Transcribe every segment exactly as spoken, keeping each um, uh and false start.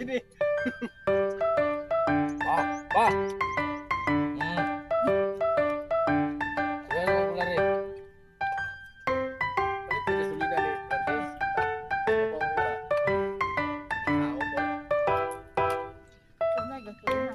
sini. Ah, pa. Hmm. Yan ang kulari. Balik ke kesulitan nih, Francis. Apa mau ba? Tahu po. Sunay, gasolina.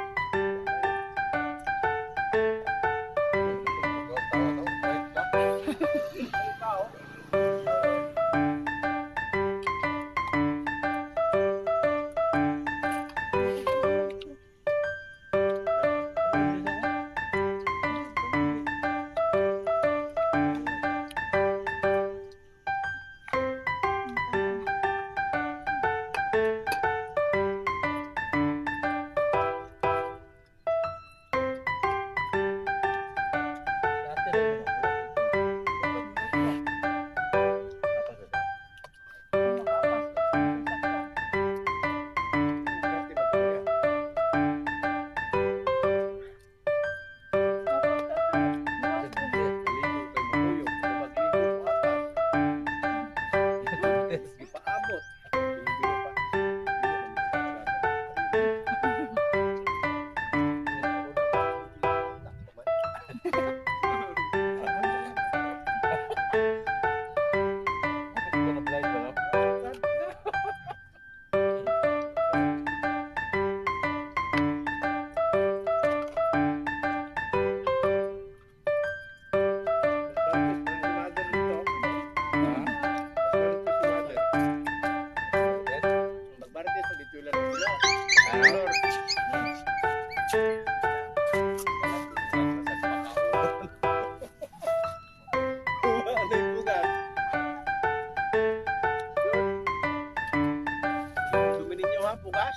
Bukas.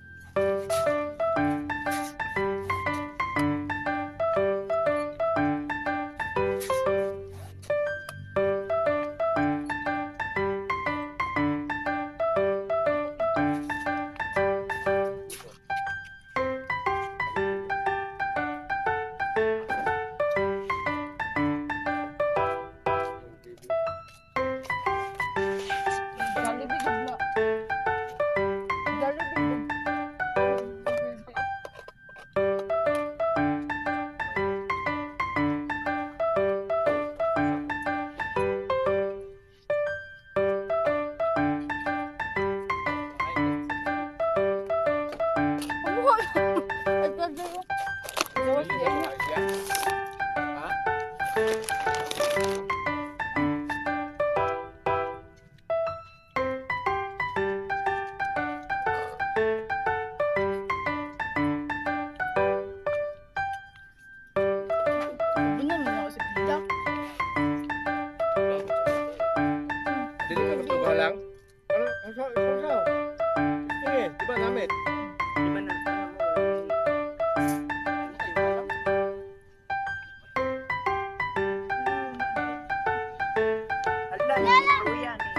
Jollibee gudla. Jollibee gud. Bener mo sa pizza. Jadi ka gusto lang? Ano? Isaw, isaw, isaw. Sige, di ba namit? Di ba na? Hala, hindi yan eh.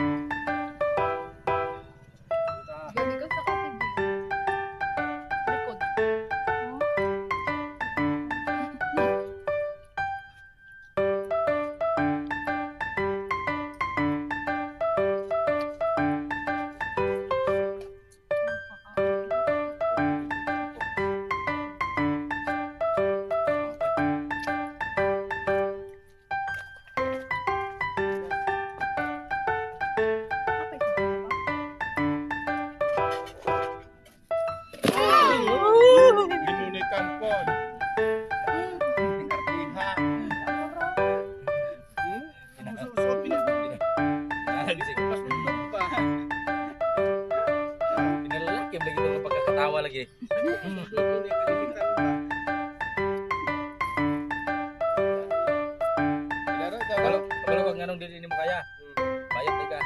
Gabi ka sa kapig. Likod. Binunikan po. Iha. Hmm? Suso, pinag- Pas tulog pa. Pinalalakim lagi ito ng pagkakatawa lagi. Hmm. Suso niya, kalimitan pa. Pinaro, Kalau taro. kalau kau nganong diri ini mo kaya, bayad ka.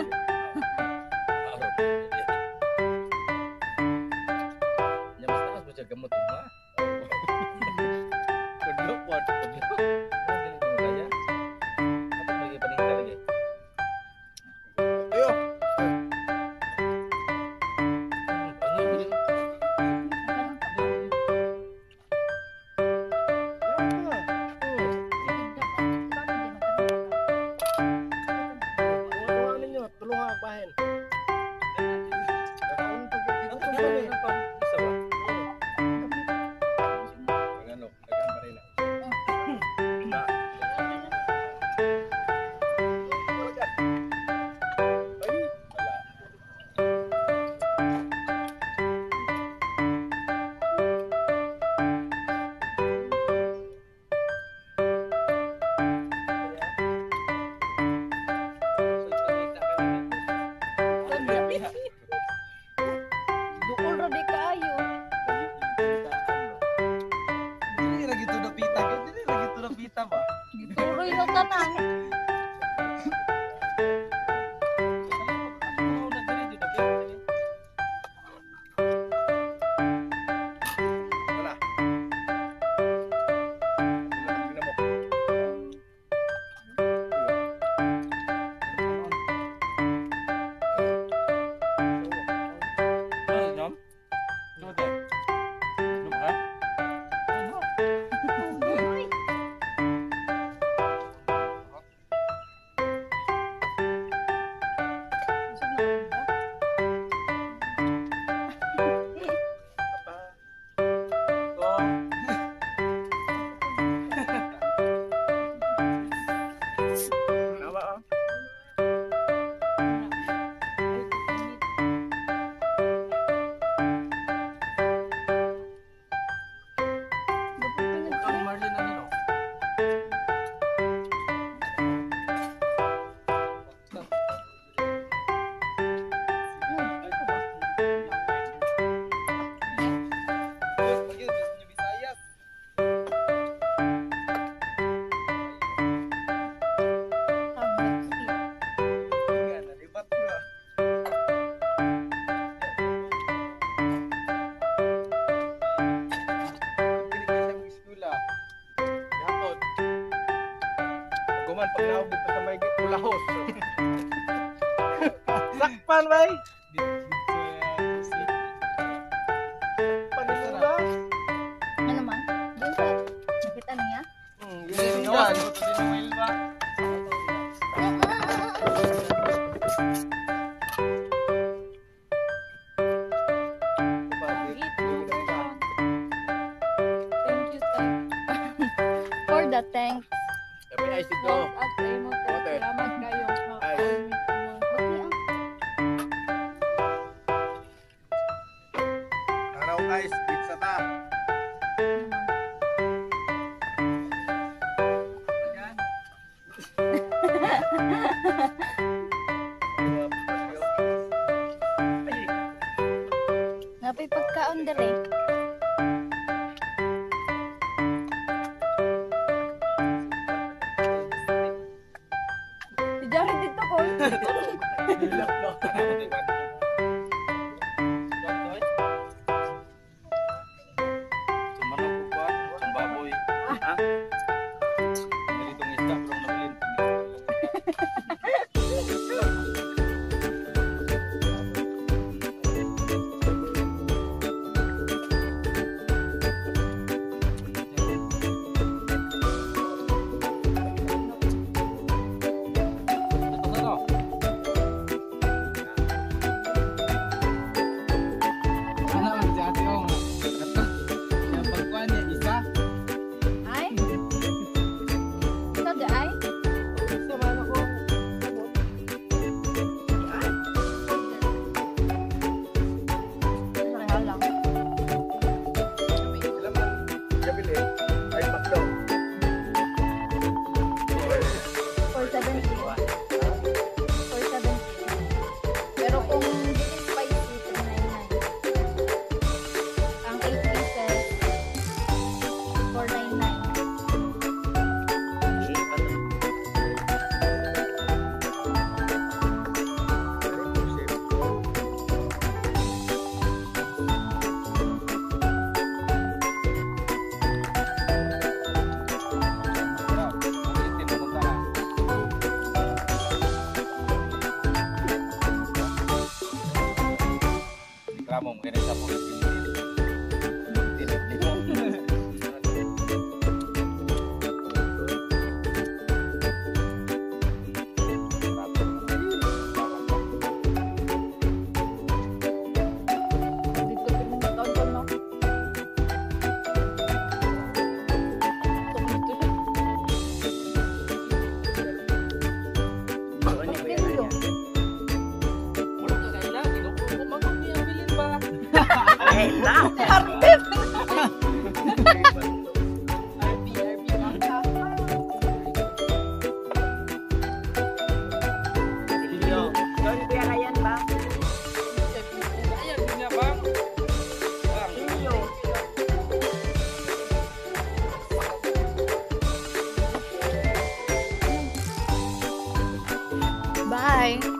Ya mas taas bocah gemuk tuh mah. Kedok po. Dili mo kaya. Apa lagi paninggal lagi? Ayo. Gawa ninyo. eh. Isa ba? Ang ano, lagyan pa rin na. Ay, wala. Duol ra di kaayo. Dili lagi to pita, dili lagi to pita ba? Gituloy na tanan. Wala. Tingnan mo. Tama ah. Guman pag naubig pa sa may kulahos. Sakpan bay. Panilura. Ano man? Doon sa kita niya. Hmm, yun yan. Thank you, thank for the thanks. Sabi na isip Wow, ko. at sa imo tayo. Water. Salamat kayo. Ay. Araw guys, pizza ta. Napay pagkaon dere. Dijari dito ko. Ay. Sada ay. Pareha lang. Gabili. Ay, baklo. four seventy. four seventy. Pero kung hindi spicy, three ninety-nine. Ang eight pieces, four ninety-nine. Kamu mungkin sa po. Dili Eh, lang. Silyo. Doon, Kuya Ryan ba? Ayan, yun nga bang? Bang. Silyo. Bye.